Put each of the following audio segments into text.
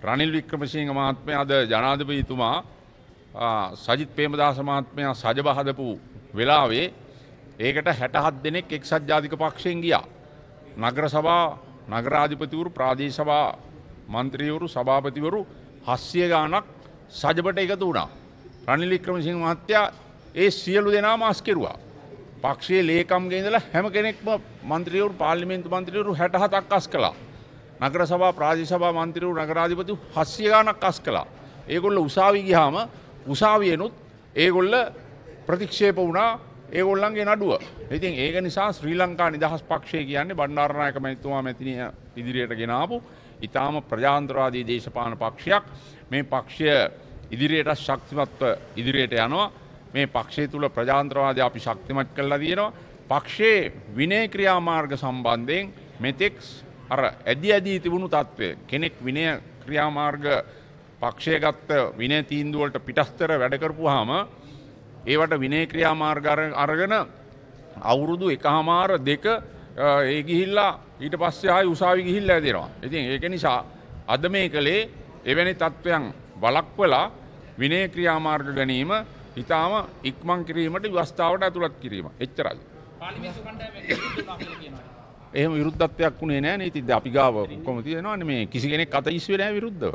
රනිල් වික්‍රමසිංහ මහත්මයා අද ජනාධිපතිතුමා සජිත් ප්‍රේමදාස මහත්මයා සජබ හදපු වෙලාවේ ඒකට 67 දෙනෙක් එක්සත් ජාතික පක්ෂයෙන් ගියා. නගර සභා නගරාධිපතිවරු ප්‍රාදේශ සභා මන්ත්‍රීවරු සභාපතිවරු 700 ගාණක් සජබට එකතු වුණා. රනිල් වික්‍රමසිංහ මහත්තයා ඒ සියලු දෙනා මාස් කෙරුවා. පක්ෂයේ ලේකම්ගේ ඉඳලා හැම කෙනෙක්ම මන්ත්‍රීවරු පාර්ලිමේන්තු මන්ත්‍රීවරු 67ක් අස් කළා. නගර සභා ප්‍රාදේශ සභා මන්ත්‍රීවරු නගරාධිපතිවරු 700 ගාණක් අස් කළා. ඒගොල්ලෝ උසාවි ගියාම උසාවියෙනුත් ඒගොල්ල ප්‍රතික්ෂේප වුණා ඒගොල්ලන්ගේ නඩුව. ඉතින් ඒක නිසා ශ්‍රී ලංකා නිදහස් පක්ෂය කියන්නේ බණ්ඩාරනායක මැතිතුමා මැතිනිය ඉදිරියට ගෙන ආපු ඊටාම ප්‍රජාතන්ත්‍රවාදී දේශපාලන පක්ෂයක්. මේ පක්ෂය ඉදිරියට ශක්තිමත්ව ඉදිරියට යනවා. මේ පක්ෂය තුල ප්‍රජාතන්ත්‍රවාදය අපි ශක්තිමත් කරලා තියෙනවා. පක්ෂයේ විනය ක්‍රියාමාර්ග සම්බන්ධයෙන් මෙතෙක් අර ඇදී තිබුණු තත්ත්වය කෙනෙක් විනය ක්‍රියාමාර්ග පක්ෂය ගත්ත විනය තීන්දුව වලට පිටස්තර වැඩ කරපුවාම ඒවට විනය ක්‍රියාමාර්ග අරගෙන අවුරුදු 1.5 ඒ ගිහිල්ලා ඊට පස්සේ ආයි උසාවි ගිහිල්ලා දෙනවා. ඉතින් ඒක නිසා අද මේ කලේ එවැනි තත්ත්වයන් වළක්වලා විනය ක්‍රියාමාර්ග ගැනීම ඊටාම ඉක්මන් කිරීමට ව්‍යවස්ථාවට ඇතුළත් කිරීම. එච්චරයි. පාර්ලිමේන්තු කණ්ඩායමේ විරුද්ධව කියනවා. එහෙම විරුද්ධත්වයක් උනේ නැහැ නේ. ඉතින් අපි ගාව කොහොම තියෙනවනේ මේ කිසි කෙනෙක් අත ඉස්සුවේ නැහැ විරුද්ධව.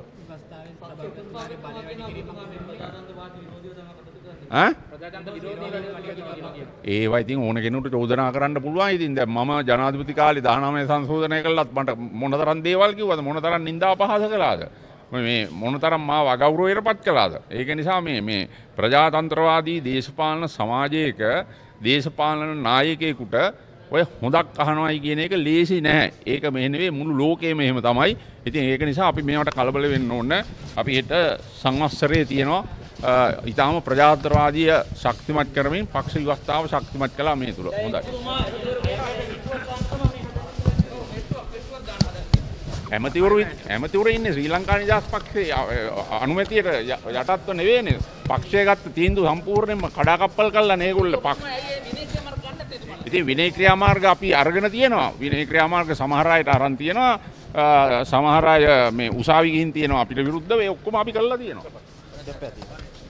ඒවා ඉතින් ඕන කෙනෙකුට චෝදනා කරන්න පුළුවන්. ඉතින් දැන් මම ජනාධිපති කාලේ 19 සංශෝධනය කළත් මට මොනතරම් දේවල් කිව්වද මොනතරම් නින්දා අපහාස කළාද මේ මොනතරම් මාව අගෞරවයටපත් කළාද. ඒක නිසා මේ ප්‍රජාතන්ත්‍රවාදී දේශපාලන සමාජයක දේශපාලන නායකයෙකුට ඔය හොඳක් අහනවයි කියන එක ලේසි නෑ. ඒක මෙහෙ නෙවෙයි මුළු ලෝකෙම එහෙම තමයි. ඉතින් ඒක නිසා අපි මේවට කලබල වෙන්න ඕන. අපි හෙට සංවත්සරයේ තියෙනවා ඊටාම ප්‍රජාතන්ත්‍රවාදීය ශක්තිමත් කරමින් පක්ෂ ව්‍යවස්ථාව ශක්තිමත් කළා මේ තුල. හොඳයි. ඇමතිවරු ඉන්නේ ශ්‍රී ලංකා නිදහස් පක්ෂයේ අනුමැතියට යටත්ව නෙවෙයිනේ. පක්ෂය ගත්ත තීන්දුව සම්පූර්ණයෙන්ම කඩාකප්පල් කළා නේගොල්ලෝ පක්ෂ. ඉතින් විනය ක්‍රියාමාර්ග අපි අරගෙන තියෙනවා. විනය ක්‍රියාමාර්ග සමහර අයට අරන් තියෙනවා. සමහර අය මේ උසාවි ගිහින් තියෙනවා අපිට විරුද්ධව. ඒ ඔක්කොම අපි කළා තියෙනවා.